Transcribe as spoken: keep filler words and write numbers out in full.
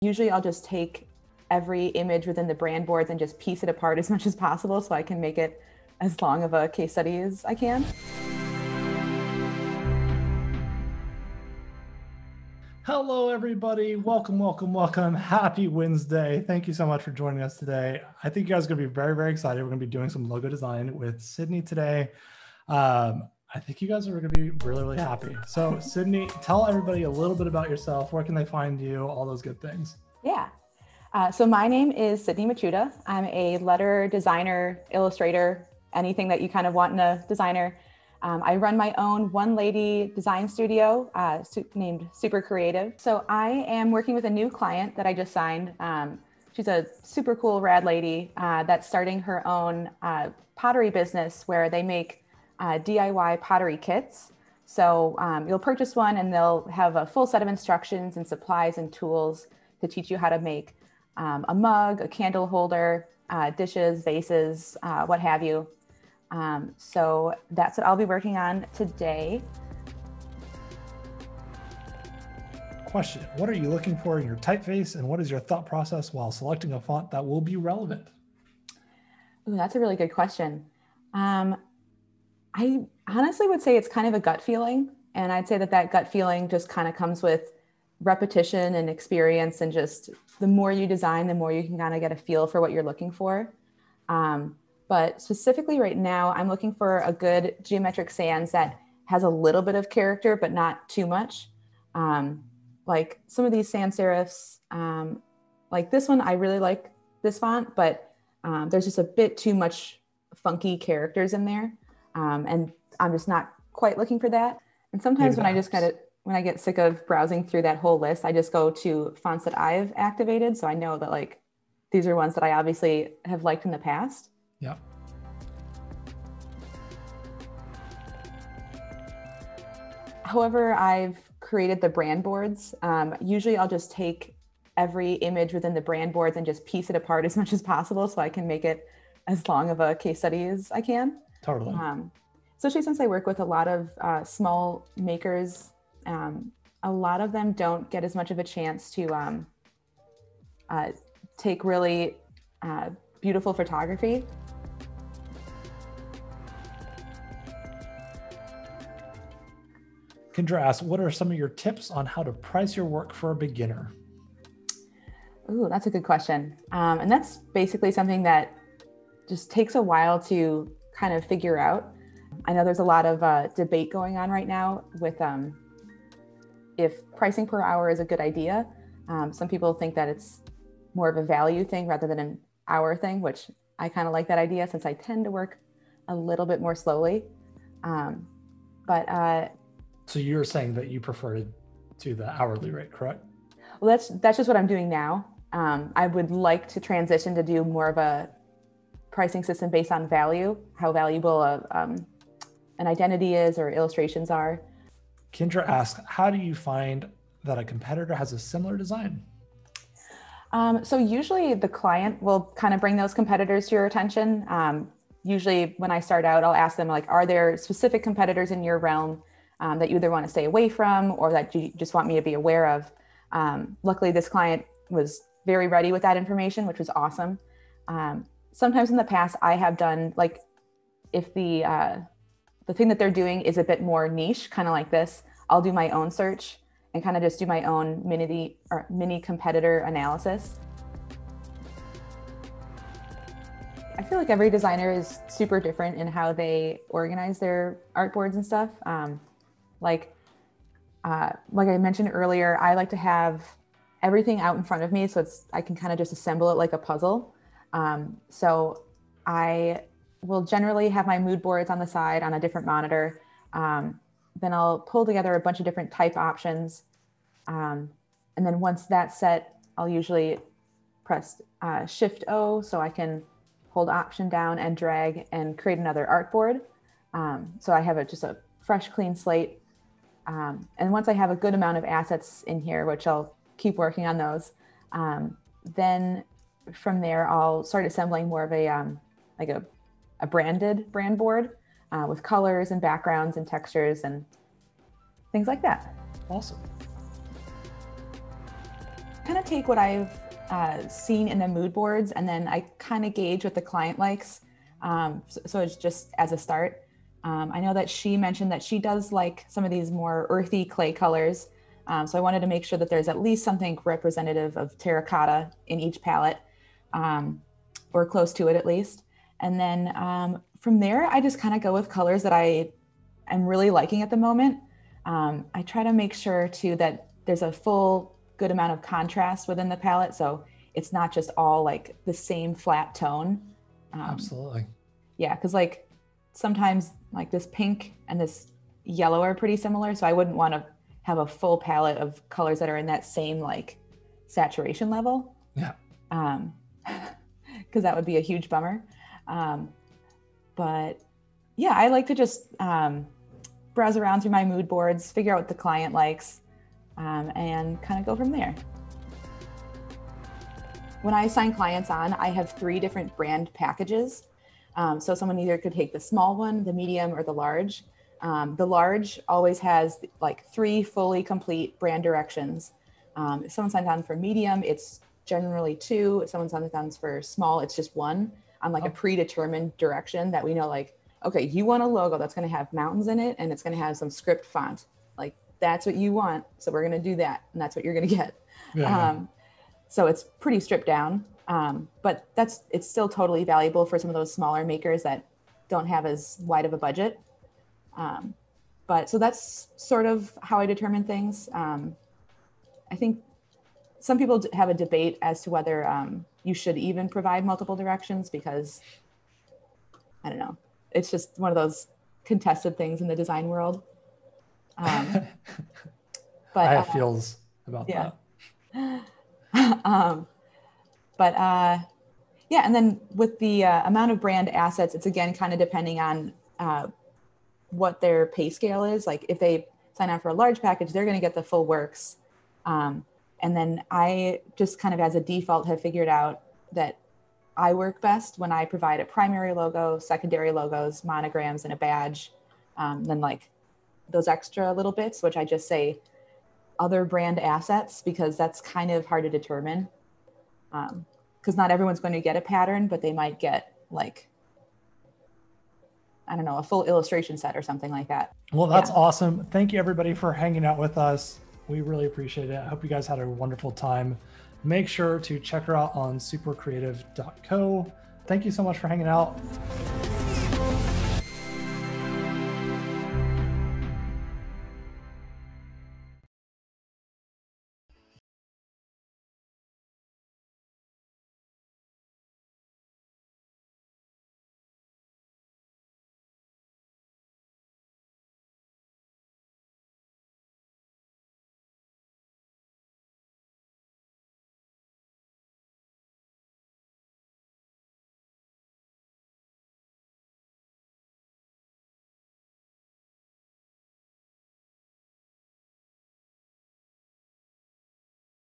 Usually I'll just take every image within the brand boards and just piece it apart as much as possible so I can make it as long of a case study as I can. Hello, everybody. Welcome, welcome, welcome. Happy Wednesday. Thank you so much for joining us today. I think you guys are going to be very, very excited. We're going to be doing some logo design with Sydney today. Um, I think you guys are going to be really, really happy. So Sydney, tell everybody a little bit about yourself. Where can they find you? All those good things. Yeah. Uh, so my name is Sydney Michuda. I'm a letterer, designer, illustrator, anything that you kind of want in a designer. Um, I run my own one-lady design studio uh, su- named Super Creative. So I am working with a new client that I just signed. Um, she's a super cool, rad lady uh, that's starting her own uh, pottery business where they make uh, D I Y pottery kits. So um, you'll purchase one and they'll have a full set of instructions and supplies and tools to teach you how to make um, a mug, a candle holder, uh, dishes, vases, uh, what have you. Um, so that's what I'll be working on today. Question: what are you looking for in your typeface, and what is your thought process while selecting a font that will be relevant? Ooh, that's a really good question. Um, I honestly would say it's kind of a gut feeling. And I'd say that that gut feeling just kind of comes with repetition and experience. And just the more you design, the more you can kind of get a feel for what you're looking for. Um, But specifically right now, I'm looking for a good geometric sans that has a little bit of character, but not too much. Um, like some of these sans serifs, um, like this one, I really like this font, but um, there's just a bit too much funky characters in there. Um, and I'm just not quite looking for that. And sometimes Maybe when I just helps. kind of, when I get sick of browsing through that whole list, I just go to fonts that I've activated. So I know that like, these are ones that I obviously have liked in the past. Yeah. However, I've created the brand boards. Um, usually I'll just take every image within the brand boards and just piece it apart as much as possible so I can make it as long of a case study as I can. Totally. Um, especially since I work with a lot of uh, small makers, um, a lot of them don't get as much of a chance to um, uh, take really uh, beautiful photography. Kendra asks, what are some of your tips on how to price your work for a beginner? Ooh, that's a good question. Um, and that's basically something that just takes a while to kind of figure out. I know there's a lot of uh, debate going on right now with um, if pricing per hour is a good idea. Um, some people think that it's more of a value thing rather than an hour thing, which I kind of like that idea since I tend to work a little bit more slowly. Um, but uh, So you're saying that you prefer to, to the hourly rate, correct? Well, that's that's just what I'm doing now. Um, I would like to transition to do more of a pricing system based on value, how valuable a, um, an identity is or illustrations are. Kendra asks, how do you find that a competitor has a similar design? Um, so usually the client will kind of bring those competitors to your attention. Um, usually when I start out, I'll ask them like, are there specific competitors in your realm um, that you either want to stay away from or that you just want me to be aware of? Um, luckily, this client was very ready with that information, which was awesome. Um, sometimes in the past, I have done like, if the uh, the thing that they're doing is a bit more niche, kind of like this, I'll do my own search and kind of just do my own mini or mini competitor analysis. I feel like every designer is super different in how they organize their artboards and stuff. Um, like, uh, like I mentioned earlier, I like to have everything out in front of me, so it's I can kind of just assemble it like a puzzle. Um, so I will generally have my mood boards on the side on a different monitor. Um, then I'll pull together a bunch of different type options. Um, and then once that's set, I'll usually press uh, Shift O so I can hold Option down and drag and create another artboard. Um, so I have a, just a fresh, clean slate. Um, and once I have a good amount of assets in here, which I'll keep working on those, um, then from there, I'll start assembling more of a, um, like a, a branded brand board uh, with colors and backgrounds and textures and things like that. Awesome. kind of take what I've uh, seen in the mood boards, and then I kind of gauge what the client likes. Um, so, so it's just as a start. Um, I know that she mentioned that she does like some of these more earthy clay colors. Um, so I wanted to make sure that there's at least something representative of terracotta in each palette, um, or close to it at least. And then um, from there, I just kind of go with colors that I am really liking at the moment. Um, I try to make sure too that there's a full good amount of contrast within the palette. So it's not just all like the same flat tone. Um, Absolutely. Yeah, because like sometimes like this pink and this yellow are pretty similar. So I wouldn't want to have a full palette of colors that are in that same like saturation level. Yeah. Um, because that would be a huge bummer. Um, but yeah, I like to just um, browse around through my mood boards, figure out what the client likes, um, and kind of go from there. When I sign clients on, I have three different brand packages. Um, so someone either could take the small one, the medium, or the large. Um, the large always has like three fully complete brand directions. Um, if someone signs on for medium, it's generally two. If someone signs on for small, it's just one on like oh. a predetermined direction that we know, like, okay, you want a logo that's going to have mountains in it and it's going to have some script font. Like that's what you want. So we're going to do that. And that's what you're going to get. Yeah. Um, so it's pretty stripped down. Um, but that's, it's still totally valuable for some of those smaller makers that don't have as wide of a budget. Um, but so that's sort of how I determine things. Um, I think some people have a debate as to whether um, you should even provide multiple directions, because I don't know, it's just one of those contested things in the design world. Um, but I have uh, feels about yeah. that. um, but uh, yeah, and then with the uh, amount of brand assets, it's again kind of depending on uh, what their pay scale is. Like if they sign up for a large package, they're going to get the full works. Um, and then I just kind of as a default have figured out that I work best when I provide a primary logo, secondary logos, monograms, and a badge. Um, then like those extra little bits, which I just say other brand assets, because that's kind of hard to determine. Um, because not everyone's going to get a pattern, but they might get like, I don't know, a full illustration set or something like that. Well, that's yeah. awesome. Thank you everybody for hanging out with us. We really appreciate it. I hope you guys had a wonderful time. Make sure to check her out on super creative dot co. Thank you so much for hanging out.